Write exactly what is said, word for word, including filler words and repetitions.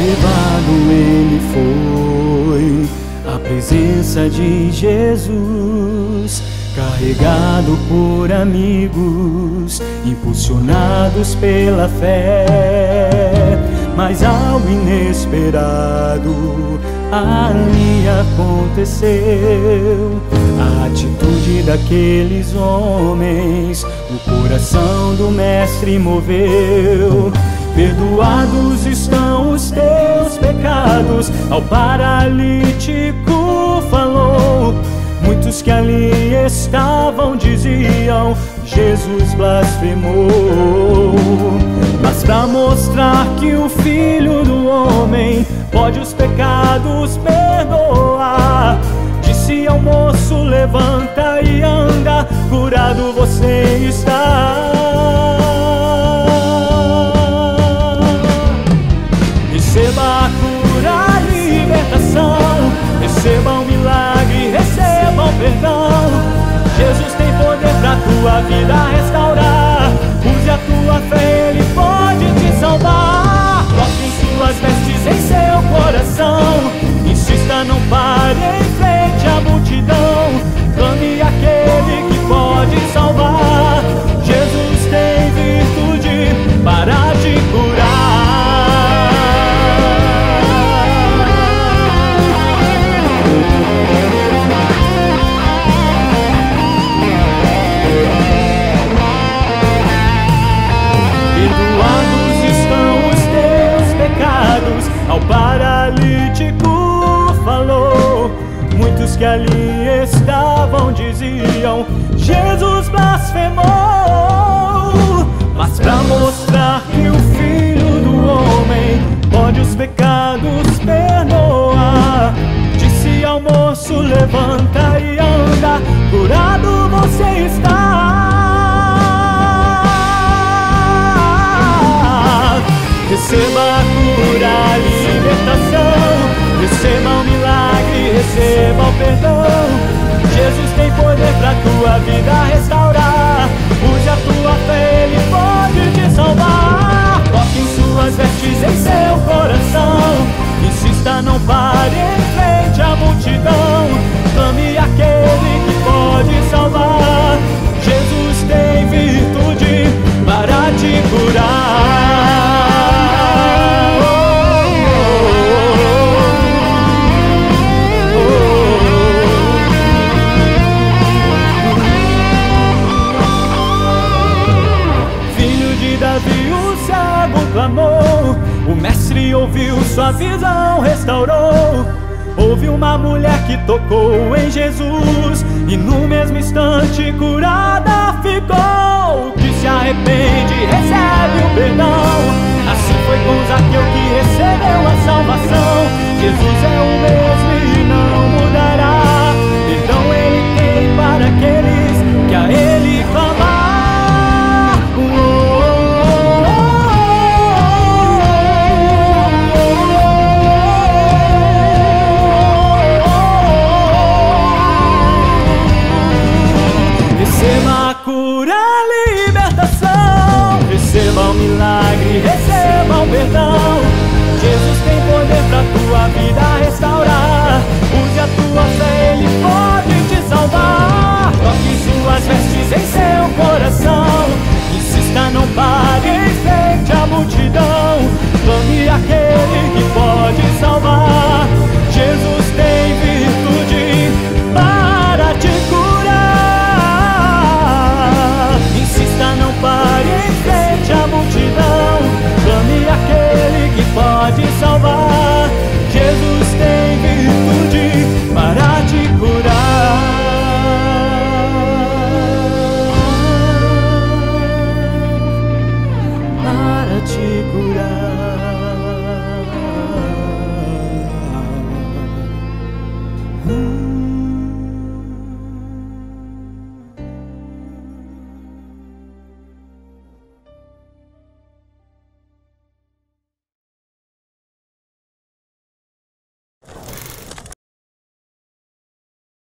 levado ele foi à presença de Jesus, carregado por amigos, impulsionados pela fé. Mas algo inesperado ali aconteceu. A atitude daqueles homens o coração do mestre moveu. Perdoados estão os teus pecados, ao paralítico falou. Muitos que ali estavam diziam: Jesus blasfemou. Mas pra mostrar que o Filho do Homem pode os pecados perdoar, disse ao moço: levanta e anda, curado você está. Receba a cura, a libertação, receba o milagre, receba o perdão. Jesus tem poder pra tua vida restaurar. Use a tua fé, ele pode te salvar. Toque em suas vestes, em seu coração. Insista, não pare em frente à multidão. Clame aquele que pode salvar. Jesus tem virtude para te curar. Ao paralítico falou. Muitos que ali estavam diziam: Jesus blasfemou. Mas pra mostrar que o Filho do Homem pode os pecados perdoar, disse ao moço: levanta e anda, curado você está. Receba a cura, a libertação, receba o milagre, receba o perdão. Jesus tem poder pra tua vida restaurar. Use a tua fé, ele pode te salvar. Toque em suas vestes, em seu coração. Insista, não pare em frente à multidão. Clame aquele que pode salvar. Jesus tem virtude para te curar. Clamou, o mestre ouviu, sua visão restaurou. Houve uma mulher que tocou em Jesus e no mesmo instante curada ficou. Que se arrepende, recebe o perdão. Assim foi com Zaqueu que recebeu a salvação. Jesus é